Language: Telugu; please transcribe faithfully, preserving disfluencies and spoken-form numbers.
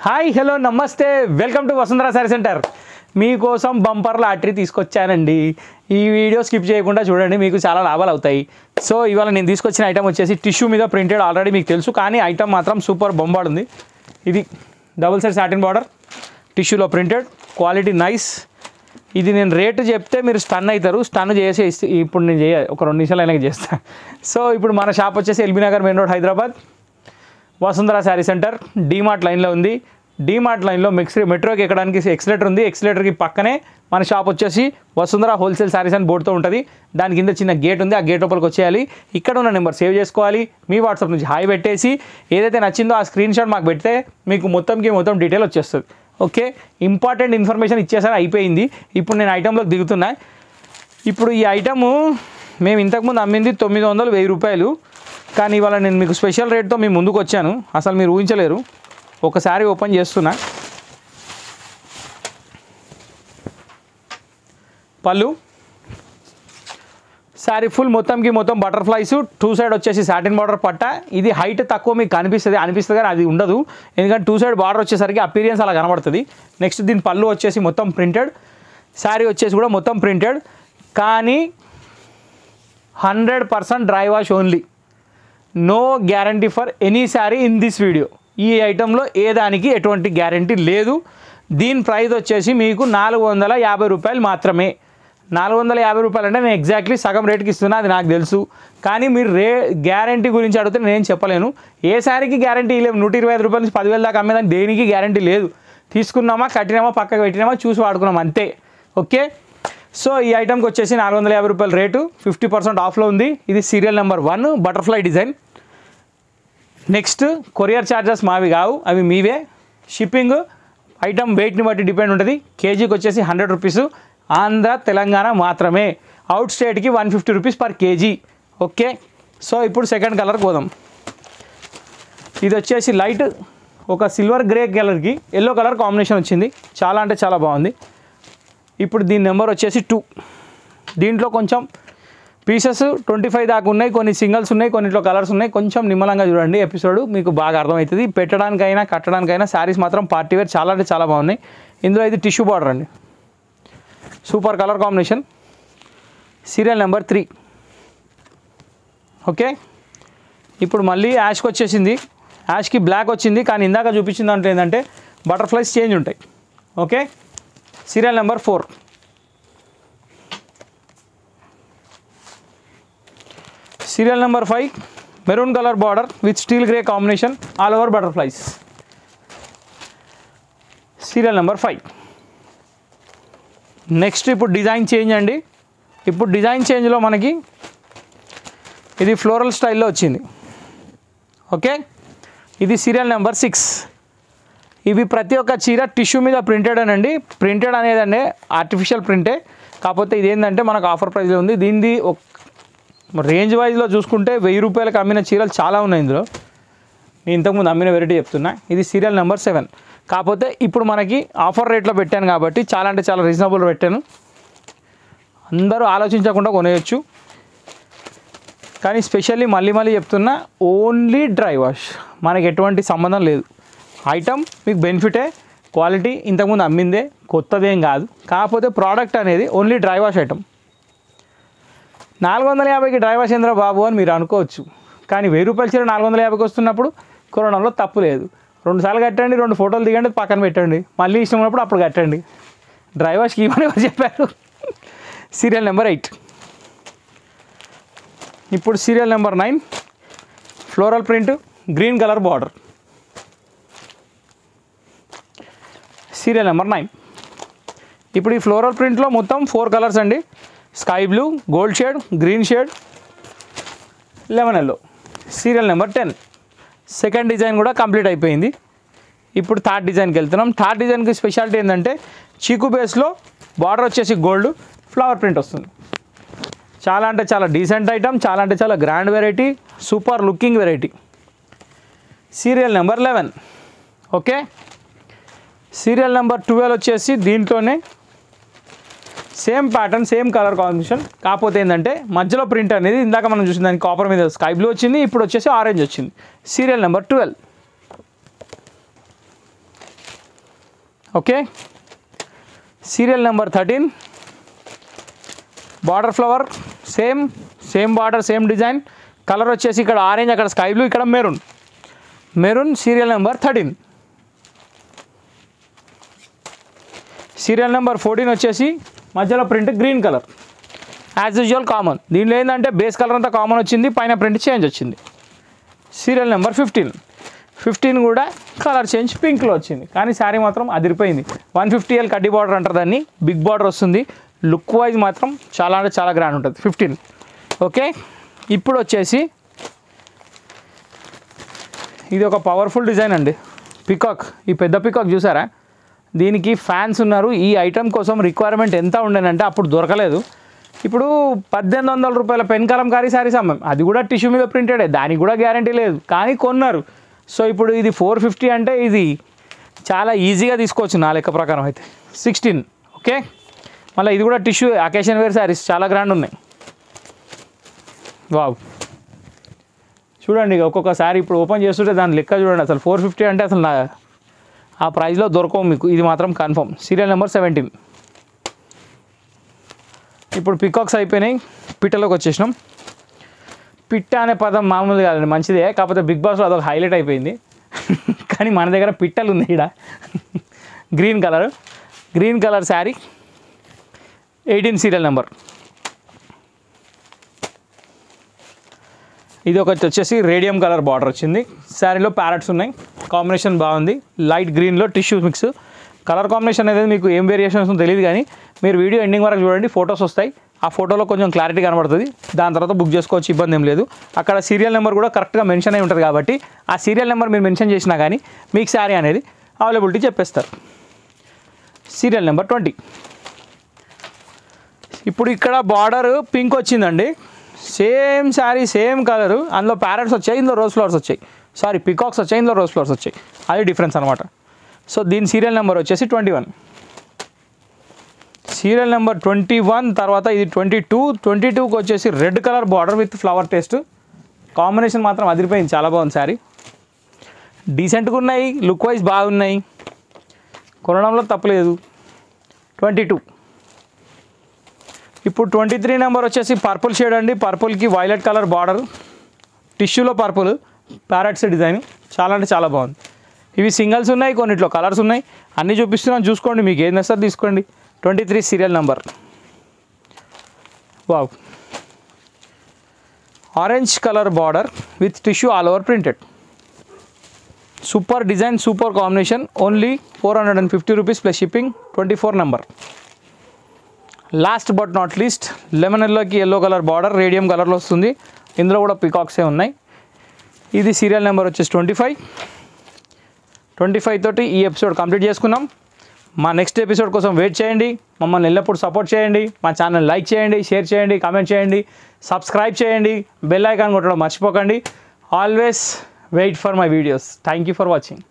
హాయ్ హలో నమస్తే welcome to Vasundhara sari centre. మీకోసం బంపర్ లాటరీ తీసుకొచ్చానండి. ఈ వీడియో స్కిప్ చేయకుండా చూడండి, మీకు చాలా లాభాలు అవుతాయి. సో ఇవాళ నేను తీసుకొచ్చిన ఐటమ్ వచ్చేసి టిష్యూ మీద ప్రింటెడ్. ఆల్రెడీ మీకు తెలుసు, కానీ ఐటమ్ మాత్రం సూపర్ బొంబాడ్ ఉంది. ఇది డబుల్ సైడ్ సాటిన్ బార్డర్, టిష్యూలో ప్రింటెడ్, క్వాలిటీ నైస్. ఇది నేను రేటు చెప్తే మీరు స్టన్ అవుతారు. స్టన్ చేసి ఇప్పుడు నేను చేయాలి, ఒక రెండు నిమిషాలు అయినా చేస్తాను. సో ఇప్పుడు మన షాప్ వచ్చేసి LB Nagar main road Hyderabad, Vasundhara sari centre, DMart లైన్లో ఉంది. డీమార్ట్ లైన్లో మెక్స్ మెట్రోకి ఎక్కడానికి ఎక్స్లేటర్ ఉంది. ఎక్స్లేటర్కి పక్కనే మన షాప్ వచ్చేసి వసుంధర హోల్సేల్ శారీస్ అని బోర్డుతో ఉంటుంది. దాని కింద చిన్న గేట్ ఉంది, ఆ గేట్ లోపలికి వచ్చేయాలి. ఇక్కడ ఉన్న నెంబర్ సేవ్ చేసుకోవాలి. మీ వాట్సాప్ నుంచి హాయ్ పెట్టేసి ఏదైతే నచ్చిందో ఆ స్క్రీన్ షాట్ మాకు పెడితే మీకు మొత్తంకి మొత్తం డీటెయిల్ వచ్చేస్తుంది. ఓకే, ఇంపార్టెంట్ ఇన్ఫర్మేషన్ ఇచ్చేసారి, అయిపోయింది. ఇప్పుడు నేను ఐటెంలోకి దిగుతున్నా. ఇప్పుడు ఈ ఐటము మేము ఇంతకుముందు అమ్మింది తొమ్మిది వందలు వెయ్యి రూపాయలు, కానీ ఇవాళ నేను మీకు స్పెషల్ రేట్తో మీ ముందుకు వచ్చాను. అసలు మీరు ఊహించలేరు. ఒకసారి ఓపెన్ చేస్తున్నా. పళ్ళు శారీ ఫుల్ మొత్తంకి మొత్తం బటర్ఫ్లైస్, టూ సైడ్ వచ్చేసి సాటిన్ బార్డర్ పట్ట. ఇది హైట్ తక్కువ మీకు కనిపిస్తుంది అనిపిస్తుంది కానీ అది ఉండదు, ఎందుకంటే టూ సైడ్ బార్డర్ వచ్చేసరికి అపీరియన్స్ అలా కనబడుతుంది. నెక్స్ట్ దీని పళ్ళు వచ్చేసి మొత్తం ప్రింటెడ్, శారీ వచ్చేసి కూడా మొత్తం ప్రింటెడ్, కానీ hundred percent dry wash only. No guarantee for any sari in this video. ఈ ఐటెంలో ఏ దానికి ఎటువంటి గ్యారంటీ లేదు. దీని ప్రైస్ వచ్చేసి మీకు నాలుగు వందల యాభై రూపాయలు మాత్రమే. నాలుగు వందల యాభై రూపాయలు అంటే నేను ఎగ్జాక్ట్లీ సగం రేట్కి ఇస్తున్నా, అది నాకు తెలుసు. కానీ మీరు రే గ్యారంటీ గురించి అడిగితే నేను చెప్పలేను. ఏ శారీకి గ్యారంటీ లేవు. నూట ఇరవై ఐదు రూపాయల నుంచి పదివేల దాకా అమ్మేదాన్ని దేనికి గ్యారంటీ లేదు. తీసుకున్నామా, కట్టినామా, పక్కకు పెట్టినామా, చూసి వాడుకున్నాం అంతే. ఓకే, సో ఈ ఐటమ్కి వచ్చేసి నాలుగు వందల యాభై రూపాయల రేటు, ఫిఫ్టీ పర్సెంట్ ఆఫ్లో ఉంది. ఇది serial number one, butterfly design. Next courier charges మావి కావు, అవి మీవే. షిప్పింగ్ ఐటమ్ వెయిట్ని బట్టి డిపెండ్ ఉంటుంది. కేజీకి వచ్చేసి హండ్రెడ్ రూపీస్, ఆంధ్ర తెలంగాణ మాత్రమే. అవుట్ స్టేట్కి one fifty rupees per KG. Okay, so ఇప్పుడు సెకండ్ కలర్ పోదాం. ఇది వచ్చేసి లైట్ ఒక సిల్వర్ గ్రే కలర్కి ఎల్లో కలర్ కాంబినేషన్ వచ్చింది. చాలా అంటే చాలా బాగుంది. ఇప్పుడు దీని నెంబర్ వచ్చేసి టూ. దీంట్లో కొంచెం పీసెస్ ట్వంటీ ఫైవ్ దాకా ఉన్నాయి, కొన్ని సింగిల్స్ ఉన్నాయి, కొన్నిట్లో కలర్స్ ఉన్నాయి. కొంచెం నిమ్మలంగా చూడండి, ఎపిసోడ్ మీకు బాగా అర్థమవుతుంది. పెట్టడానికైనా కట్టడానికైనా శారీస్ మాత్రం పార్టీ వేర్ చాలా అంటే చాలా బాగున్నాయి. ఇందులో ఇది టిష్యూ బార్డర్ అండి, super colour combination. Serial number three. Okay, ఇప్పుడు మళ్ళీ యాష్కి వచ్చేసింది. యాష్కి బ్లాక్ వచ్చింది, కానీ ఇందాక చూపించిన దాంట్లో ఏంటంటే బటర్ఫ్లైస్ చేంజ్ ఉంటాయి. Okay, serial number four. Serial number five, maroon colour border with steel grey combination, all over butterflies. Serial number five. Next ఇప్పుడు డిజైన్ చేంజ్ అండి. ఇప్పుడు డిజైన్ చేంజ్లో మనకి ఇది ఫ్లోరల్ స్టైల్లో వచ్చింది. ఓకే, ఇది సీరియల్ నెంబర్ సిక్స్. ఇవి ప్రతి ఒక్క చీర టిష్యూ మీద ప్రింటెడ్ అనండి. ప్రింటెడ్ అనేదండి ఆర్టిఫిషియల్ ప్రింటే, కాకపోతే ఇదేంటంటే మనకు ఆఫర్ ప్రైస్లో ఉంది. దీనిది రేంజ్ వైజ్లో చూసుకుంటే వెయ్యి రూపాయలకు అమ్మిన చీరలు చాలా ఉన్నాయి ఇందులో. నేను ఇంతకుముందు అమ్మిన వెరైటీ చెప్తున్నా. ఇది సీరియల్ నెంబర్ సెవెన్. కాకపోతే ఇప్పుడు మనకి ఆఫర్ రేట్లో పెట్టాను కాబట్టి చాలా అంటే చాలా రీజనబుల్ పెట్టాను. అందరూ ఆలోచించకుండా కొనేయచ్చు. కానీ స్పెషల్లీ మళ్ళీ మళ్ళీ చెప్తున్నా, ఓన్లీ డ్రై వాష్, మనకి ఎటువంటి సంబంధం లేదు. ఐటమ్ మీకు బెనిఫిటే, క్వాలిటీ ఇంతకుముందు అమ్మిందే, కొత్తదేం కాదు. కాకపోతే ప్రోడక్ట్ అనేది ఓన్లీ డ్రై వాష్ ఐటమ్. నాలుగు వందల యాభైకి డ్రై వాష్ ఏంద్రా బాబు అని మీరు అనుకోవచ్చు, కానీ వెయ్యి రూపాయల చీర నాలుగు వందల యాభైకి వస్తున్నప్పుడు కొనడంలో తప్పు లేదు. రెండు సార్లు కట్టండి, రెండు ఫోటోలు దిగండి, పక్కన పెట్టండి, మళ్ళీ ఇష్టం ఉన్నప్పుడు అప్పుడు కట్టండి. డ్రై వాష్కి ఇవన్నీ ఎవరు చెప్పారు? Serial number eight. ఇప్పుడు serial number nine, floral print, green colour border. Serial number nine. ఇప్పుడు ఈ ఫ్లోరల్ ప్రింట్లో మొత్తం ఫోర్ కలర్స్ అండి. Sky blue, gold shade, green shade, lemon yellow. Serial number ten. Second design కూడా కంప్లీట్ అయిపోయింది. ఇప్పుడు థర్డ్ డిజైన్కి వెళ్తున్నాం. థర్డ్ డిజైన్కి స్పెషాలిటీ ఏంటంటే చీకు బేస్లో బార్డర్ వచ్చేసి గోల్డ్, ఫ్లవర్ ప్రింట్ వస్తుంది. చాలా అంటే చాలా డీసెంట్ ఐటమ్, చాలా అంటే చాలా grand variety, super looking variety. Serial number eleven. Okay, serial number twelve వచ్చేసి దీంట్లోనే same pattern, same colour combination. కాకపోతే ఏంటంటే మధ్యలో ప్రింట్ అనేది ఇందాక మనం చూసిన దానికి కాపర్ మీద స్కై బ్లూ వచ్చింది, ఇప్పుడు వచ్చేసి ఆరెంజ్ వచ్చింది. Serial number twelve. Okay. Serial number thirteen border flower, same same border same design. Colour వచ్చేసి ఇక్కడ ఆరెంజ్, అక్కడ స్కై బ్లూ, ఇక్కడ maroon. Maroon serial number thirteen. Serial number fourteen వచ్చేసి మధ్యలో print green colour, as usual common. దీనిలో ఏంటంటే బేస్ కలర్ అంతా కామన్ వచ్చింది, పైన ప్రింట్ చేంజ్ వచ్చింది. Serial number fifteen. ఫిఫ్టీన్ కూడా కలర్ చేంజ్ పింక్లో వచ్చింది, కానీ శారీ మాత్రం అదిరిపోయింది. వన్ ఫిఫ్టీ ఎల్ కడ్డీ బార్డర్ అంటారు దాన్ని, బిగ్ బార్డర్ వస్తుంది. లుక్ వైజ్ మాత్రం చాలా అంటే చాలా గ్రాండ్ ఉంటుంది. ఫిఫ్టీన్. ఓకే. ఇప్పుడు వచ్చేసి ఇది ఒక పవర్ఫుల్ డిజైన్ అండి, పికాక్. ఈ పెద్ద పికాక్ చూసారా, దీనికి ఫ్యాన్స్ ఉన్నారు. ఈ ఐటెం కోసం రిక్వైర్మెంట్ ఎంత ఉండేనంటే అప్పుడు దొరకలేదు. ఇప్పుడు పద్దెనిమిది వందల రూపాయల పెన్ కలంకారీ శారీస్ అమ్మాం, అది కూడా టిష్యూ మీద ప్రింటెడే, దానికి కూడా గ్యారంటీ లేదు, కానీ కొన్నారు. సో ఇప్పుడు ఇది ఫోర్ ఫిఫ్టీ అంటే ఇది చాలా ఈజీగా తీసుకోవచ్చు నా లెక్క ప్రకారం అయితే. సిక్స్టీన్. ఓకే. మళ్ళీ ఇది కూడా టిష్యూ అకేషన్ వేర్ శారీస్, చాలా గ్రాండ్ ఉన్నాయి. వావ్, చూడండి ఒక్కొక్క శారీ ఇప్పుడు ఓపెన్ చేస్తుంటే దాని లెక్క చూడండి. అసలు ఫోర్ ఫిఫ్టీ అంటే అసలు నా ఆ ప్రైస్లో దొరకవు మీకు, ఇది మాత్రం కన్ఫర్మ్. Serial number seventeen. ఇప్పుడు పికాక్స్ అయిపోయినాయి, పిట్టలోకి వచ్చేసినాం. పిట్ట అనే పదం మామూలు కాదండి, మంచిదే, కాకపోతే బిగ్ బాస్లో అదొక హైలైట్ అయిపోయింది. కానీ మన దగ్గర పిట్టలు ఉన్నాయి ఇక్కడ. Green colour, green colour sari, eighteen serial number. ఇది ఒకటి వచ్చేసి రేడియం కలర్ బార్డర్ వచ్చింది, శారీలో ప్యారెట్స్ ఉన్నాయి, కాంబినేషన్ బాగుంది. లైట్ గ్రీన్లో టిష్యూ మిక్స్. కలర్ కాంబినేషన్ అనేది మీకు ఏం వేరియేషన్స్ తెలియదు, కానీ మీరు వీడియో ఎండింగ్ వరకు చూడండి, ఫొటోస్ వస్తాయి. ఆ ఫోటోలో కొంచెం క్లారిటీ కనబడుతుంది, దాని తర్వాత బుక్ చేసుకోవచ్చు, ఇబ్బంది ఏం లేదు. అక్కడ సీరియల్ నెంబర్ కూడా కరెక్ట్గా మెన్షన్ అయి ఉంటుంది కాబట్టి ఆ సీరియల్ నెంబర్ మీరు మెన్షన్ చేసినా కానీ మీకు శారీ అనేది అవైలబిలిటీ చెప్పేస్తారు. Serial number twenty. ఇప్పుడు ఇక్కడ బార్డర్ పింక్ వచ్చిందండి, సేమ్ శారీ సేమ్ కలరు, అందులో ప్యారెట్స్ వచ్చాయి, ఇందులో రోజ్ ఫ్లవర్స్ వచ్చాయి. సారీ, పికాక్స్ వచ్చాయి, ఇందులో రోజ్ ఫ్లవర్స్ వచ్చాయి, అది డిఫరెన్స్ అనమాట. సో దీని సీరియల్ నెంబర్ వచ్చేసి twenty one. Serial number twenty one తర్వాత ఇది ట్వంటీ టూ. ట్వంటీ టూకి వచ్చేసి red colour border with flower taste, combination మాత్రం అదిరిపోయింది, చాలా బాగుంది శారీ. డీసెంట్గా ఉన్నాయి, లుక్ వైజ్ బాగున్నాయి, కొనడంలో తప్పలేదు. Twenty two. ఇప్పుడు ట్వంటీ త్రీ నెంబర్ వచ్చేసి పర్పుల్ షేడ్ అండి, పర్పుల్కి వైలెట్ కలర్ బార్డర్, టిష్యూలో పర్పుల్, ప్యారెట్స్ డిజైన్, చాలా అంటే చాలా బాగుంది. ఇవి సింగిల్స్ ఉన్నాయి, కొన్నిట్లో కలర్స్ ఉన్నాయి, అన్నీ చూపిస్తున్నాను, చూసుకోండి, మీకు ఏం నచ్చితే తీసుకోండి. Twenty three serial number. Wow, orange colour border with tissue all over printed, super design, super combination. Only four hundred and fifty rupees plus shipping. Twenty four number. Last but not least, lemon ఎల్లోకి ఎల్లో కలర్ బార్డర్, రేడియం కలర్లో వస్తుంది, ఇందులో కూడా పికాక్సే ఉన్నాయి. ఇది సీరియల్ నెంబర్ వచ్చేసి ట్వంటీ ఫైవ్. ట్వంటీ ఫైవ్ తోటి ఈ ఎపిసోడ్ కంప్లీట్ చేసుకున్నాం. మా నెక్స్ట్ ఎపిసోడ్ కోసం వెయిట్ చేయండి, మమ్మల్ని ఎల్లప్పుడూ సపోర్ట్ చేయండి, మా ఛానల్ లైక్ చేయండి, షేర్ చేయండి, కామెంట్ చేయండి, సబ్స్క్రైబ్ చేయండి, బెల్ ఐకాన్ కొట్టడం మర్చిపోకండి. Always wait for my videos. Thank you for watching.